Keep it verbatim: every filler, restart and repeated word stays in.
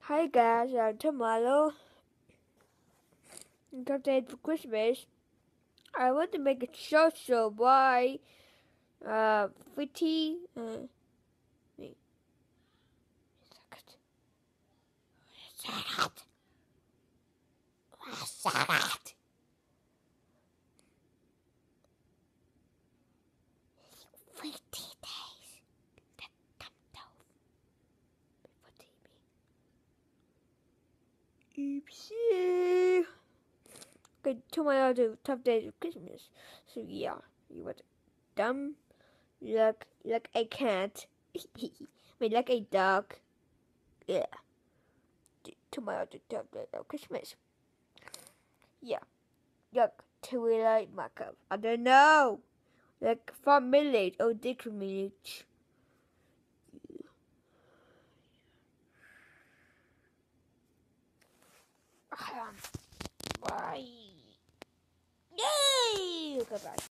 Hi guys, I'm Tomorrow. Today for Christmas, I want to make a social by uh fifty uh wait second. Second. Second. Fifty days. That come down before T V. Oopsie. Okay, tomorrow the top days of Christmas. So yeah, you want dumb like like a cat. I mean like a dog. Yeah. Tomorrow the top day of Christmas. Yeah. Like Twilight makeup. I don't know. Like from village or different village. Bye. Yay! Goodbye.